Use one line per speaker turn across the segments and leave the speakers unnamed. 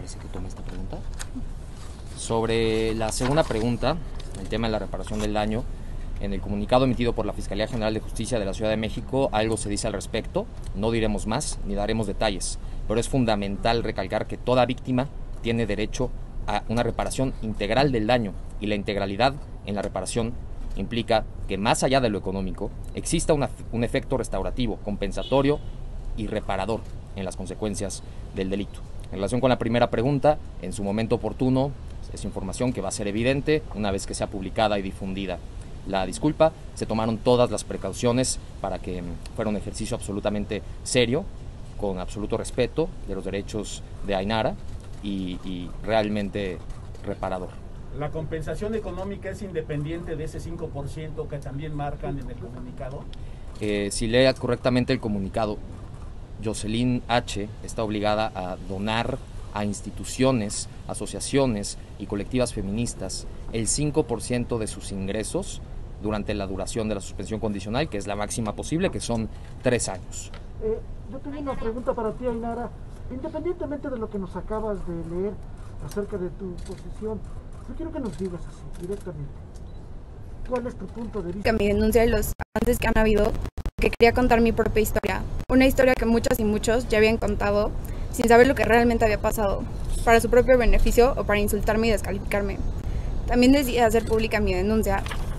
parece que tome esta pregunta. Sobre la segunda pregunta, el tema de la reparación del daño, en el comunicado emitido por la Fiscalía General de Justicia de la Ciudad de México algo se dice al respecto. No diremos más ni daremos detalles, pero es fundamental recalcar que toda víctima tiene derecho a una reparación integral del daño, y la integralidad en la reparación implica que más allá de lo económico exista un efecto restaurativo, compensatorio y reparador en las consecuencias del delito. En relación con la primera pregunta, en su momento oportuno, es información que va a ser evidente una vez que sea publicada y difundida la disculpa. Se tomaron todas las precauciones para que fuera un ejercicio absolutamente serio, con absoluto respeto de los derechos de Ainara y realmente reparador.
¿La compensación económica es independiente de ese 5% que también marcan en el comunicado?
Si leas correctamente el comunicado, Jocelyn H. está obligada a donar a instituciones, asociaciones y colectivas feministas el 5% de sus ingresos durante la duración de la suspensión condicional, que es la máxima posible, que son 3 años.
Yo tengo una pregunta para ti, Ainara. Independientemente de lo que nos acabas de leer acerca de tu posición, yo quiero que nos digas así, directamente. ¿Cuál es tu punto de vista?
Mi denuncia y los avances que han habido, que quería contar mi propia historia. Una historia que muchas y muchos ya habían contado sin saber lo que realmente había pasado, para su propio beneficio o para insultarme y descalificarme. También decidí hacer pública mi denuncia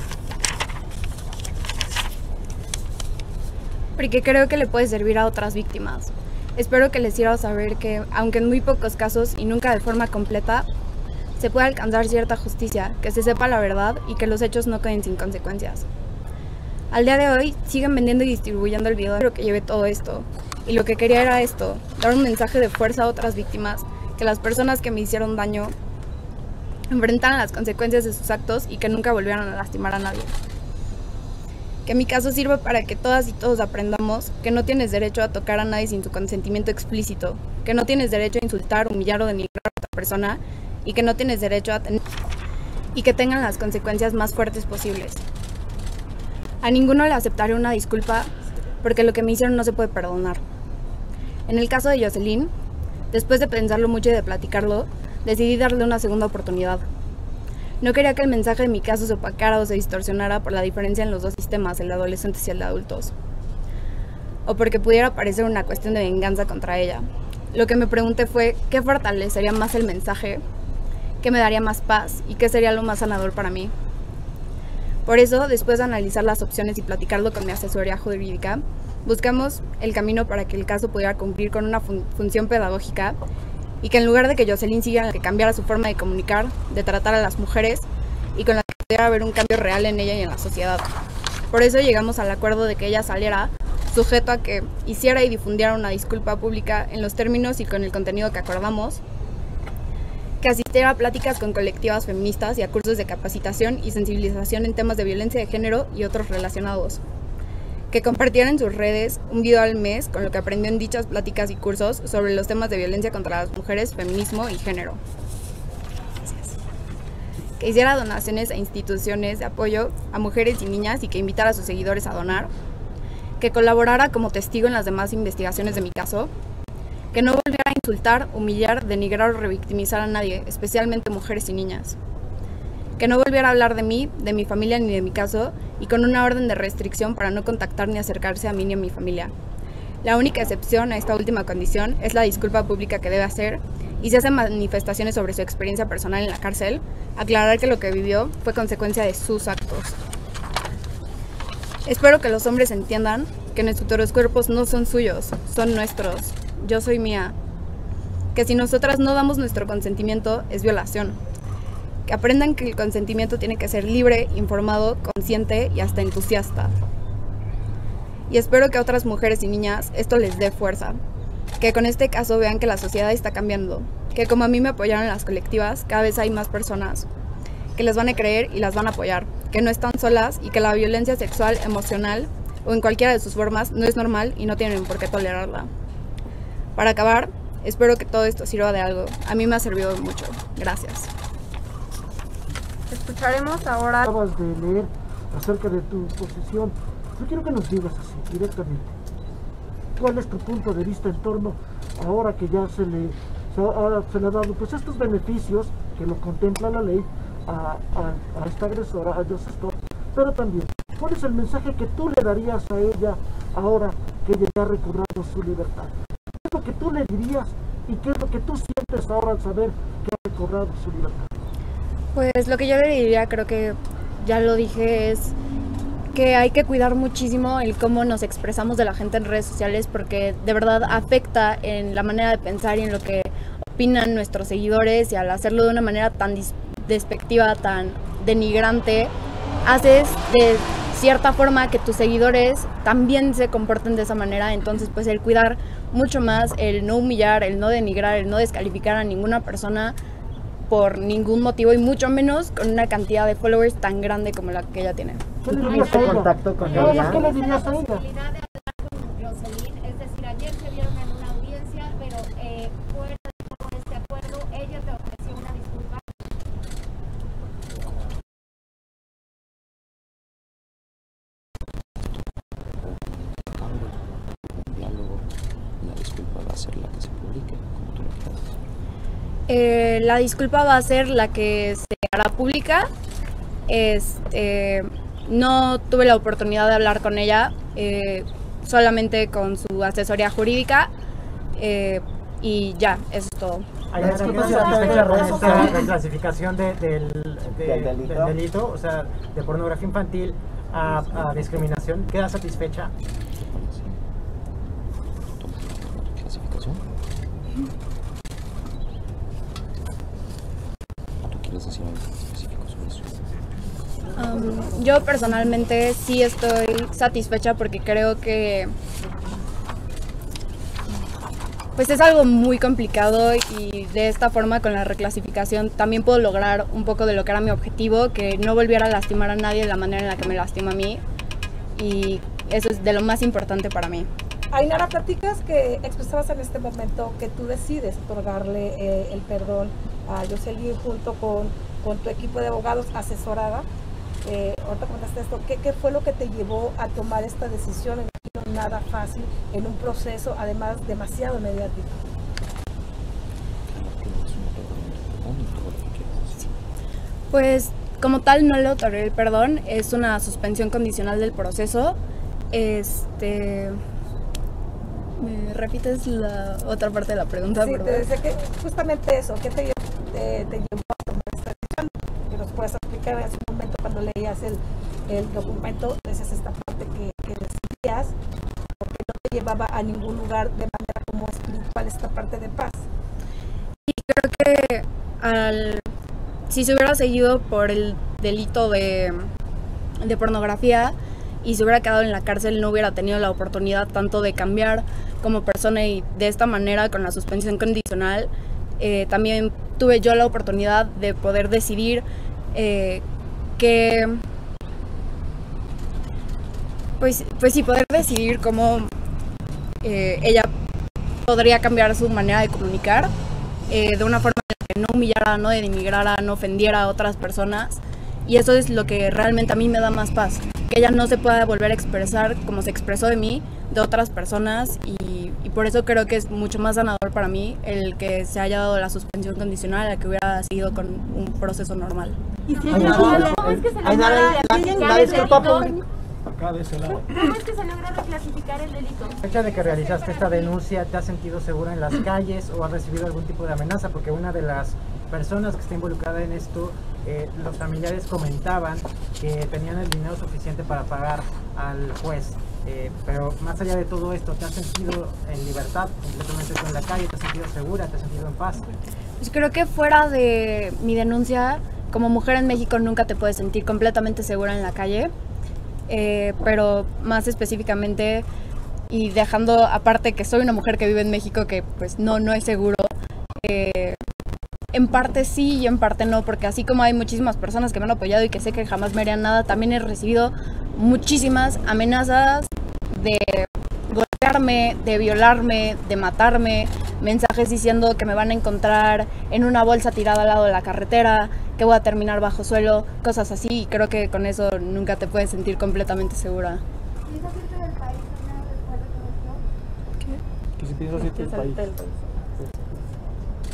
porque creo que le puede servir a otras víctimas. Espero que les sirva saber que, aunque en muy pocos casos y nunca de forma completa, se puede alcanzar cierta justicia, que se sepa la verdad y que los hechos no queden sin consecuencias. Al día de hoy siguen vendiendo y distribuyendo el video de lo que lleve todo esto, y lo que quería era esto, dar un mensaje de fuerza a otras víctimas, que las personas que me hicieron daño enfrentaran las consecuencias de sus actos y que nunca volvieran a lastimar a nadie. Que mi caso sirva para que todas y todos aprendamos que no tienes derecho a tocar a nadie sin su consentimiento explícito, que no tienes derecho a insultar, humillar o denigrar a otra persona, y que no tienes derecho a tener y que tengan las consecuencias más fuertes posibles. A ninguno le aceptaré una disculpa porque lo que me hicieron no se puede perdonar. En el caso de Jocelyn, después de pensarlo mucho y de platicarlo, decidí darle una segunda oportunidad. No quería que el mensaje de mi caso se opacara o se distorsionara por la diferencia en los dos sistemas, el de adolescentes y el de adultos, o porque pudiera parecer una cuestión de venganza contra ella. Lo que me pregunté fue qué fortalecería más el mensaje, qué me daría más paz y qué sería lo más sanador para mí. Por eso, después de analizar las opciones y platicarlo con mi asesoría jurídica, buscamos el camino para que el caso pudiera cumplir con una función pedagógica y que en lugar de que Jocelyn siguiera, que cambiara su forma de comunicar, de tratar a las mujeres y con la que pudiera haber un cambio real en ella y en la sociedad. Por eso llegamos al acuerdo de que ella saliera sujeto a que hiciera y difundiera una disculpa pública en los términos y con el contenido que acordamos, que asistiera a pláticas con colectivas feministas y a cursos de capacitación y sensibilización en temas de violencia de género y otros relacionados, que compartiera en sus redes un video al mes con lo que aprendió en dichas pláticas y cursos sobre los temas de violencia contra las mujeres, feminismo y género, que hiciera donaciones a instituciones de apoyo a mujeres y niñas y que invitara a sus seguidores a donar, que colaborara como testigo en las demás investigaciones de mi caso, que no volviera a insultar, humillar, denigrar o revictimizar a nadie, especialmente mujeres y niñas, que no volviera a hablar de mí, de mi familia ni de mi caso, y con una orden de restricción para no contactar ni acercarse a mí ni a mi familia. La única excepción a esta última condición es la disculpa pública que debe hacer, y si hace manifestaciones sobre su experiencia personal en la cárcel, aclarar que lo que vivió fue consecuencia de sus actos. Espero que los hombres entiendan que nuestros cuerpos no son suyos, son nuestros. Yo soy mía. Que si nosotras no damos nuestro consentimiento, es violación. Que aprendan que el consentimiento tiene que ser libre, informado, consciente y hasta entusiasta. Y espero que a otras mujeres y niñas esto les dé fuerza. Que con este caso vean que la sociedad está cambiando. Que como a mí me apoyaron las colectivas, cada vez hay más personas que les van a creer y las van a apoyar. Que no están solas y que la violencia sexual, emocional o en cualquiera de sus formas no es normal y no tienen por qué tolerarla. Para acabar, espero que todo esto sirva de algo. A mí me ha servido mucho. Gracias.
Escucharemos ahora.
Acabas de leer acerca de tu posición. Yo quiero que nos digas así, directamente. ¿Cuál es tu punto de vista en torno, ahora que ya se se le ha dado pues estos beneficios que lo contempla la ley a esta agresora, a Joseph Stone, pero también, ¿cuál es el mensaje que tú le darías a ella ahora que ella ha recobrado su libertad? ¿Qué es lo que tú le dirías y qué es lo que tú sientes ahora al saber que ha recobrado su libertad?
Pues lo que yo le diría, creo que ya lo dije, es que hay que cuidar muchísimo el cómo nos expresamos de la gente en redes sociales, porque de verdad afecta en la manera de pensar y en lo que opinan nuestros seguidores, y al hacerlo de una manera tan despectiva, tan denigrante, haces de cierta forma que tus seguidores también se comporten de esa manera. Entonces pues el cuidar mucho más, el no humillar, el no denigrar, el no descalificar a ninguna persona por ningún motivo, y mucho menos con una cantidad de followers tan grande como la que ella tiene.
¿Qué le dirías a ella?
Contacto con
Nada más,
ella.
¿qué le dirías a ella?
Posibilidad de hablar con Roselyn, es decir, ayer se vieron en una audiencia, pero fuera de todo este acuerdo, ella te ofreció una disculpa.
Diálogo, la disculpa va a ser la que se publique, como tú lo quieras.
La disculpa va a ser la que se hará pública. No tuve la oportunidad de hablar con ella, solamente con su asesoría jurídica, y ya, eso es todo.
¿Hay satisfecha con esta reclasificación del delito, o sea, de pornografía infantil a discriminación? ¿Queda satisfecha?
¿Clasificación? ¿Tú quieres decir algo específico sobre eso?
Yo personalmente sí estoy satisfecha, porque creo que pues es algo muy complicado, y de esta forma, con la reclasificación, también puedo lograr un poco de lo que era mi objetivo, que no volviera a lastimar a nadie de la manera en la que me lastima a mí, y eso es de lo más importante para mí.
Ainara, platicas que expresabas en este momento que tú decides otorgarle el perdón a Jocelyn junto con tu equipo de abogados asesorada. Ahorita comentaste esto, ¿qué fue lo que te llevó a tomar esta decisión? No nada fácil, en un proceso además demasiado mediático.
Pues como tal no le otorgué el perdón, es una suspensión condicional del proceso. ¿Me repites la otra parte de la pregunta?
Sí,
perdón?
te decía que justamente eso, ¿qué te llevó a tomar esta decisión? Que nos puedes explicar en ese momento cuando leías el documento, decías esta parte que decías, porque no te llevaba a ningún lugar de manera como espiritual esta parte de paz.
Y creo que si se hubiera seguido por el delito de pornografía y se hubiera quedado en la cárcel, no hubiera tenido la oportunidad tanto de cambiar como persona, y de esta manera, con la suspensión condicional, también tuve yo la oportunidad de poder decidir pues sí, poder decidir cómo ella podría cambiar su manera de comunicar, de una forma en la que no humillara, no denigrara, no ofendiera a otras personas, y eso es lo que realmente a mí me da más paz, que ella no se pueda volver a expresar como se expresó de mí, de otras personas, y por eso creo que es mucho más sanador para mí el que se haya dado la suspensión condicional a que hubiera seguido con un proceso normal.
¿Y si cómo es que se logra reclasificar el delito?
Acá de ese lado.
¿Cómo es que se logra reclasificar el delito?
Fecha de que realizaste esta denuncia, ¿te has sentido segura en las calles o has recibido algún tipo de amenaza? Porque una de las personas que está involucrada en esto, los familiares comentaban que tenían el dinero suficiente para pagar al juez, pero más allá de todo esto, ¿te has sentido en libertad completamente en la calle? ¿Te has sentido segura? ¿Te has sentido en paz?
Pues creo que fuera de mi denuncia, como mujer en México nunca te puedes sentir completamente segura en la calle, pero más específicamente, y dejando aparte que soy una mujer que vive en México, que pues no es seguro, en parte sí y en parte no, porque así como hay muchísimas personas que me han apoyado y que sé que jamás me harían nada, también he recibido muchísimas amenazas de golpearme, de violarme, de matarme, mensajes diciendo que me van a encontrar en una bolsa tirada al lado de la carretera, que voy a terminar bajo suelo, cosas así, y creo que con eso nunca te puedes sentir completamente segura.
¿Piensas irte del país después de todo esto?
Que si piensas irte del país.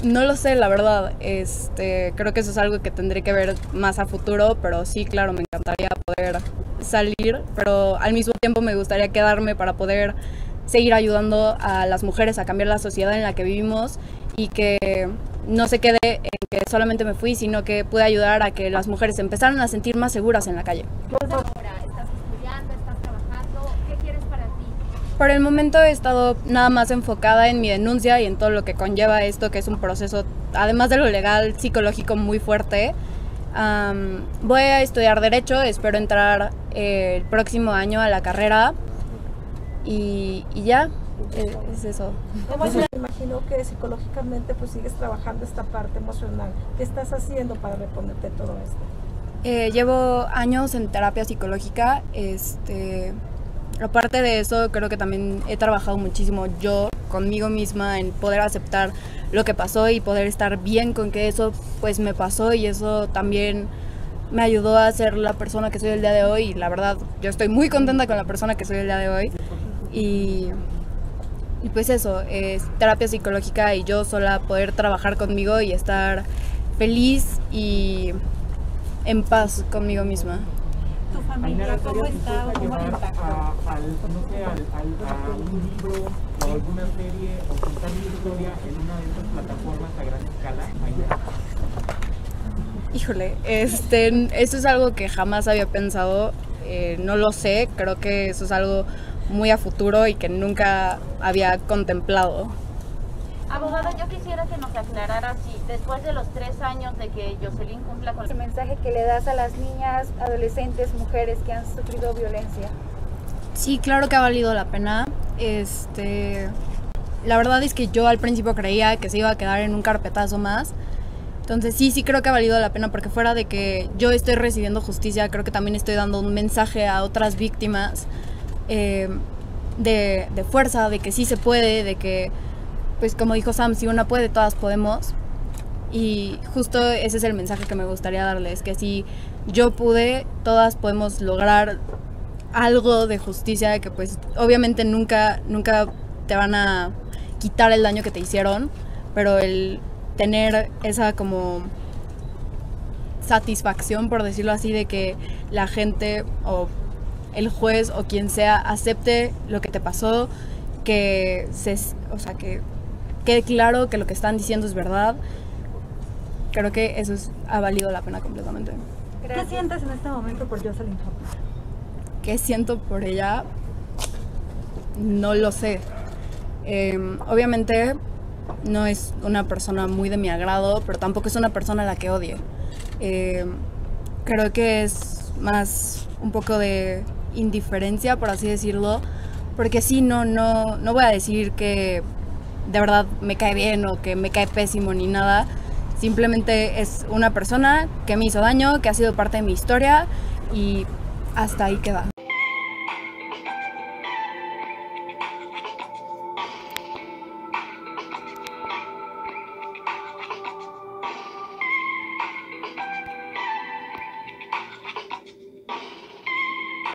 No lo sé, la verdad. Creo que eso es algo que tendré que ver más a futuro, pero sí, claro, me encantaría poder salir, pero al mismo tiempo me gustaría quedarme para poder seguir ayudando a las mujeres a cambiar la sociedad en la que vivimos y que no se quede en que solamente me fui, sino que pude ayudar a que las mujeres empezaran a sentir más seguras en la calle.
Ahora, ¿estás estudiando, estás trabajando? ¿Qué quieres para ti?
Por el momento he estado nada más enfocada en mi denuncia y en todo lo que conlleva esto, que es un proceso, además de lo legal, psicológico muy fuerte. Voy a estudiar Derecho, espero entrar el próximo año a la carrera y ya, es eso.
Me imagino que psicológicamente pues sigues trabajando esta parte emocional. ¿Qué estás haciendo para reponerte todo esto?
Llevo años en terapia psicológica. Aparte de eso, creo que también he trabajado muchísimo yo conmigo misma en poder aceptar lo que pasó y poder estar bien con que eso pues me pasó, y eso también me ayudó a ser la persona que soy el día de hoy. Y la verdad, yo estoy muy contenta con la persona que soy el día de hoy. Y pues eso, es terapia psicológica y yo sola poder trabajar conmigo y estar feliz y en paz conmigo misma.
¿Tu familia cómo está o cómo le impactó?
A un libro o alguna serie o contar mi historia en una de estas plataformas a gran escala?
Híjole, eso es algo que jamás había pensado, no lo sé, creo que eso es algo muy a futuro y que nunca había contemplado.
Abogada, yo quisiera que nos aclarara si después de los 3 años de que Yoselin cumpla con
El mensaje que le das a las niñas, adolescentes, mujeres que han sufrido violencia.
Sí, claro que ha valido la pena. La verdad es que yo al principio creía que se iba a quedar en un carpetazo más. Entonces sí creo que ha valido la pena, porque fuera de que yo estoy recibiendo justicia, creo que también estoy dando un mensaje a otras víctimas de fuerza, de que sí se puede, de que, pues como dijo Sam, si una puede, todas podemos. Y justo ese es el mensaje que me gustaría darles, que si yo pude, todas podemos lograr algo de justicia, que pues obviamente nunca te van a quitar el daño que te hicieron, pero el tener esa como satisfacción, por decirlo así, de que la gente o el juez o quien sea acepte lo que te pasó, que quede claro que lo que están diciendo es verdad. Creo que eso ha valido la pena completamente.
¿Qué sientes en este momento por Yoselin Hunt?
¿Qué siento por ella? No lo sé. Obviamente no es una persona muy de mi agrado, pero tampoco es una persona a la que odie. Creo que es más un poco de indiferencia, por así decirlo, porque sí, no voy a decir que de verdad me cae bien o que me cae pésimo ni nada. Simplemente es una persona que me hizo daño, que ha sido parte de mi historia, y hasta ahí queda.